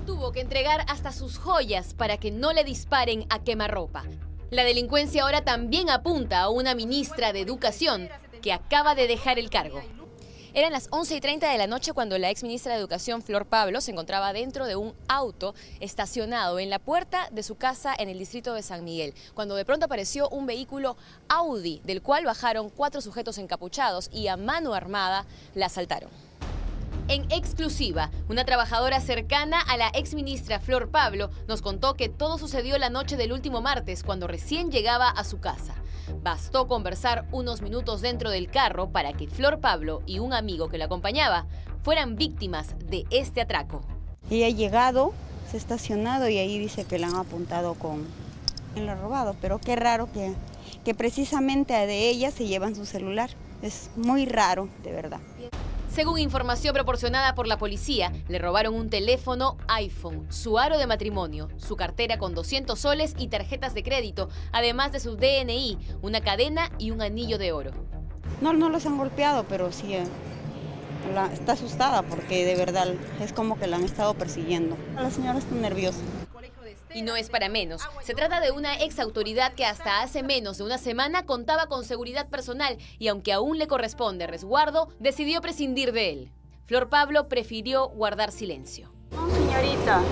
Tuvo que entregar hasta sus joyas para que no le disparen a quemarropa. La delincuencia ahora también apunta a una ministra de Educación que acaba de dejar el cargo. Eran las 11:30 de la noche cuando la exministra de Educación, Flor Pablo, se encontraba dentro de un auto estacionado en la puerta de su casa en el distrito de San Miguel, cuando de pronto apareció un vehículo Audi, del cual bajaron 4 sujetos encapuchados y a mano armada la asaltaron. En exclusiva, una trabajadora cercana a la exministra Flor Pablo nos contó que todo sucedió la noche del último martes cuando recién llegaba a su casa. Bastó conversar unos minutos dentro del carro para que Flor Pablo y un amigo que la acompañaba fueran víctimas de este atraco. Ella ha llegado, se ha estacionado y ahí dice que la han apuntado con lo robado, pero qué raro que precisamente de ella se llevan su celular. Es muy raro, de verdad. Según información proporcionada por la policía, le robaron un teléfono iPhone, su aro de matrimonio, su cartera con 200 soles y tarjetas de crédito, además de su DNI, una cadena y un anillo de oro. No los han golpeado, pero sí está asustada porque de verdad es como que la han estado persiguiendo. La señora está nerviosa. Y no es para menos. Se trata de una ex autoridad que hasta hace menos de una semana contaba con seguridad personal y aunque aún le corresponde resguardo, decidió prescindir de él. Flor Pablo prefirió guardar silencio. No, señorita.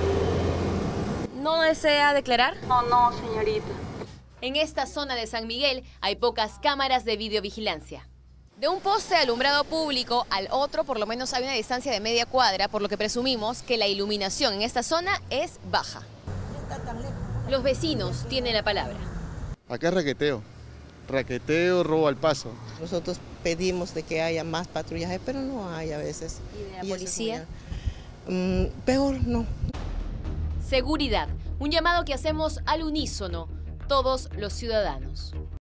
¿No desea declarar? No, señorita. En esta zona de San Miguel hay pocas cámaras de videovigilancia. De un poste de alumbrado público al otro, por lo menos hay una distancia de media cuadra, por lo que presumimos que la iluminación en esta zona es baja. Los vecinos tienen la palabra. Acá es raqueteo, robo al paso. Nosotros pedimos de que haya más patrullaje, pero no hay a veces. ¿Y de la policía? Peor no. Seguridad, un llamado que hacemos al unísono, todos los ciudadanos.